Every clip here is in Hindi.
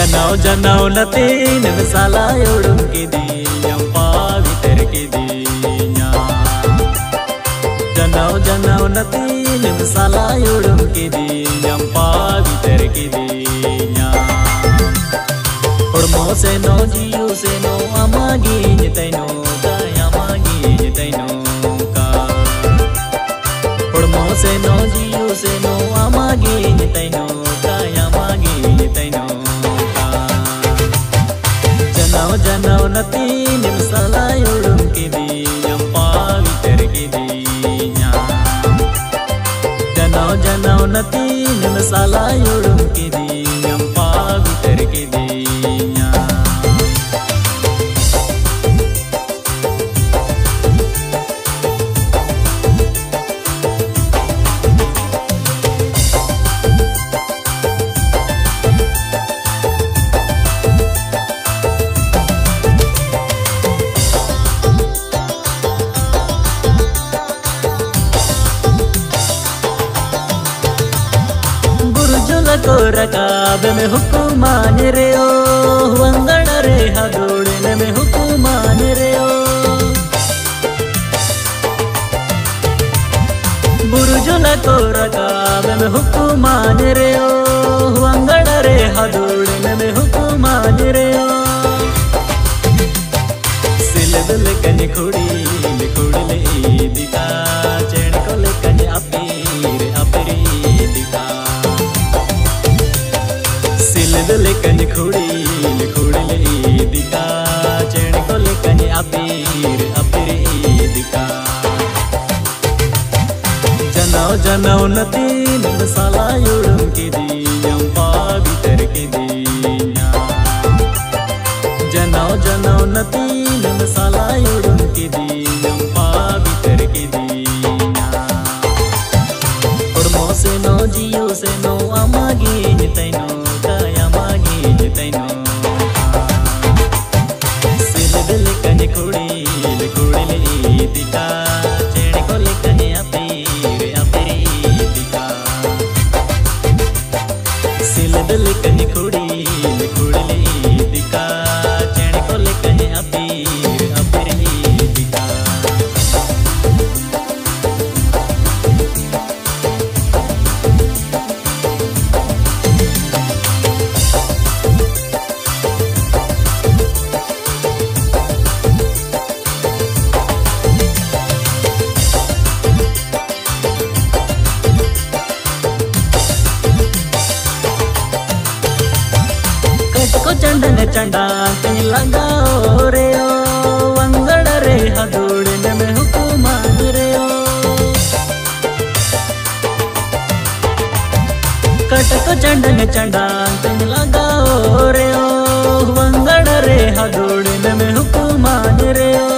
Janau janau natin masala yodum kidi yang paviter kidinya. Janau janau natin masala yodum kidi yang paviter kidinya. Hormo se no jiu se no amagi nyitai no kaya amagi nyitai no ka. Hormo se no jiu se no amagi nyitai no kaya amagi nyitai no. Janau natin masala yodum kidi yang paviter kidinya. Janau natin masala yodum kidi yang paviter kidinya. Rakab में हुकुमान रे ओ वंगड़ रे हदोड़ने में हुकुमान रे ओ बुर्जुला को रकाब में हुकुमान रे ओ वंगड़ रे हदोड़ने में हुकुमान रे ओ सिलदल कने खुड़ी ले दिका चेण को ले कने अपीर अपरी दिका लेकन खुड़ी ले दिका चेण को लेकन अपीर अपरी दिका. Janau natin masala yodum kidi yang paviter kidinya. Janau natin masala yodum kidi yang paviter kidinya. Hormo se no jiu se no amagi nyitai no kaya amagi nyitai no. Silidil kane khudi le dika chene ko le kane apir apiri dika. Silidil kane khudi le dika chene ko le kane apir apiri dika. चंडन Chanda कहीं लगाओ रे ओ वंगड़ रे हदोड़ने में हुकुमान रे ओ कटको चंडन चंडा कहीं लगाओ रे ओ वंगड़ रे हदोड़ने में हुकुमान रे ओ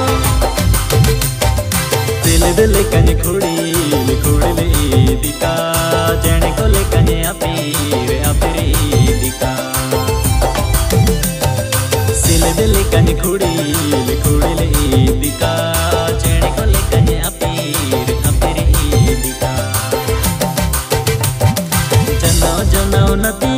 दिल कहीं खुड़ी ले दिका चेण को ले कहीं अपीर अपरी दिका. दिल कने खुड़ी ले दिका चेण को ले कने अपीर अपरी दिका. janau नती